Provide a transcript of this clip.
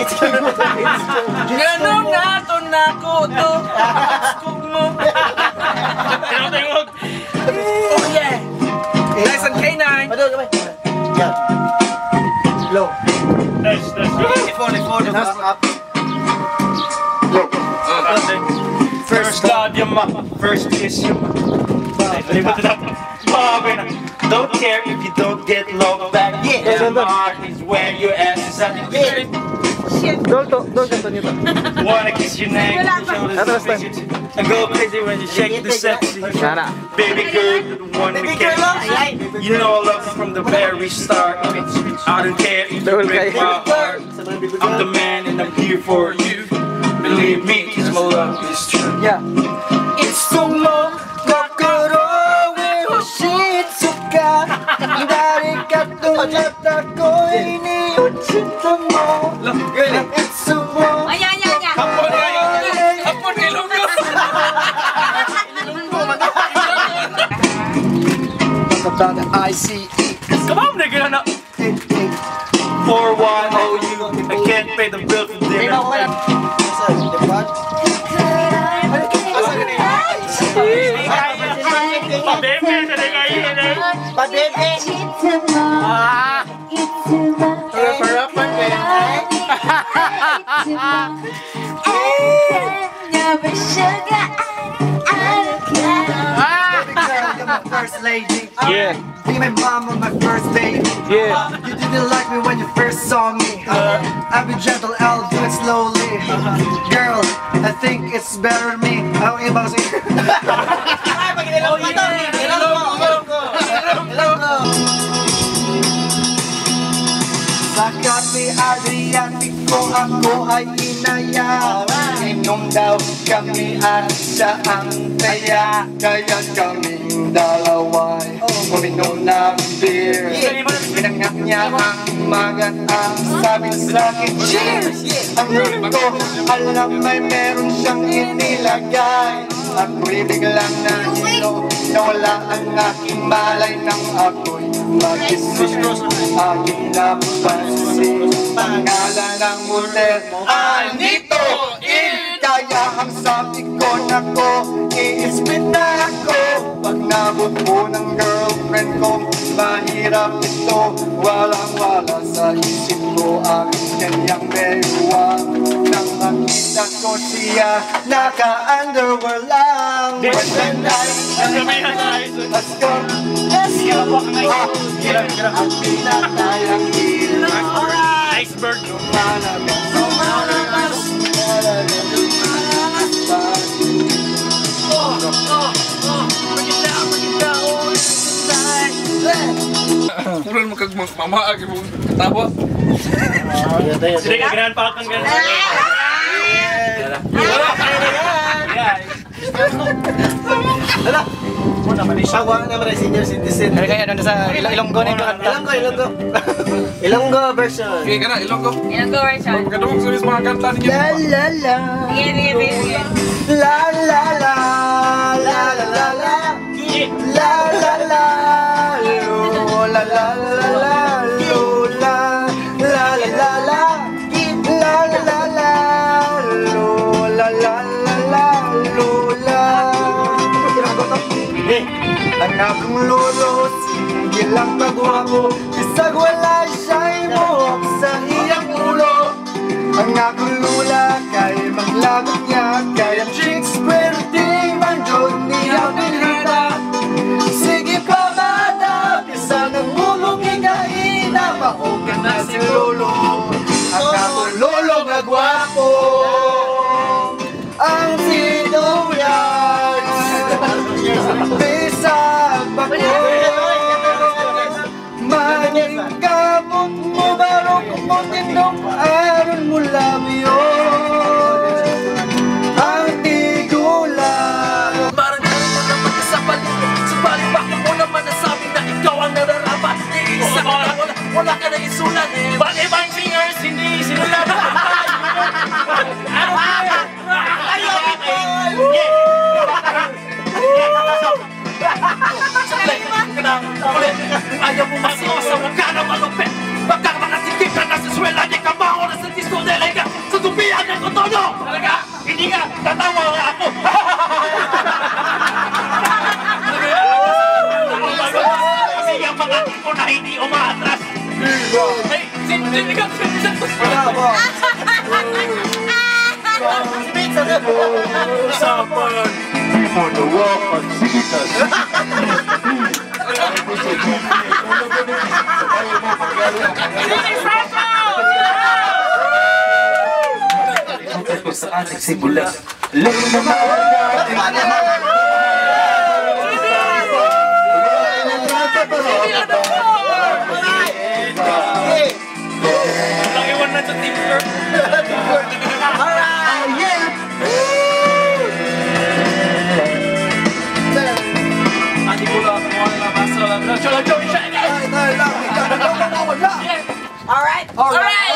Ganun nato na ko to. Skog mo. Oh yeah. Nice and K9. Padol kamay. Yeah. Low. Nice. Phone. Up. Low. First love yung first kiss yung don't care if you don't get love back. Yeah, my heart is where your ass is at. Don't nito. Wanna kiss your neck, shoulders, and go crazy when you shake the sexy. Baby girl, you're the one to care. You know I love you from the very start. I don't care if you break my heart. I'm the man and I'm here for you. Believe me, 'cause my love is true. Yeah. It's so long. ICE. Come on, nigga. 4-1 OU. I can't pay the bill for dinner. First lady. Yeah. Be my mama, my first baby. Yeah. You didn't like me when you first saw me. I'll be gentle, I'll do it slowly. Girl, I think it's better me. How about it? Sa Cafe Adriatico ako ay inaya. Inom daw kami at siya ang taya. Kaya kaming dalaway uminom ng beer. Pinangak niya ang magat ang sabi sa akin, cheers! Ang ko alam may meron siyang inilagay. Ako'y biglang nahilo, nawala ang aking malay nang ako'y mag-isip. Aking napansin, pangalan ng motel, Anito In! Kaya ang sabi ko nako, i-split na ako. Pag nabot ko ng girlfriend ko, mahirap ito. Walang-wala sa isip ko ang kanyang bewang. Nang makita ko siya, naka-underwear lang. When the night, let's go. Ang pinatayang ilang Iceberg. Puran mo kag mamaag mo katawa. Sige, ganahan pa akong ganahan. Hala! Muna man isawa naman ay senior citizen. Kaya doon sa Ilonggo na yung kanta. Ilonggo version. Okay, kana Ilonggo. Ilonggo version. Magkadungog sa mga kanta ninyo. La la la. Sige. La la la. La la la la. La la la. La la la la. La la la la. La la la la. La la la la. Lola. Ang akong lolo, sige lang kagwapo. Bisag wala siya'y mohok sa iyang ulo. Ang akong lula, kay maglagot niya. Kaya chicks, pero di man dyan niya pinita. Sige pa bata, bisa ng mulong hingahina. Mahog ka na si lolo. Ang akong lolo nga gwapo. Ang sinuyag bisag bakit maging kamot mo barong kumutindong aron mo labiyon ang tigulan. Parang ganun mo naman sa paligid. Subalit bakit mo naman nasabi na ikaw ang nararapat? Iisa ka lang, wala ka na isulat. But if I'm singers, hindi sinulat. Ayaw mo masiwa sa mga na malupit. Baka mga sikip na nasa swela. Di ka maho na sa disco de Usapan For the walk of Sigitas. sa ating simula. Lagi naman Iwan na sa teamwork. Alright, yeah! Adi ko lang, wala basa lang. Alright! Alright!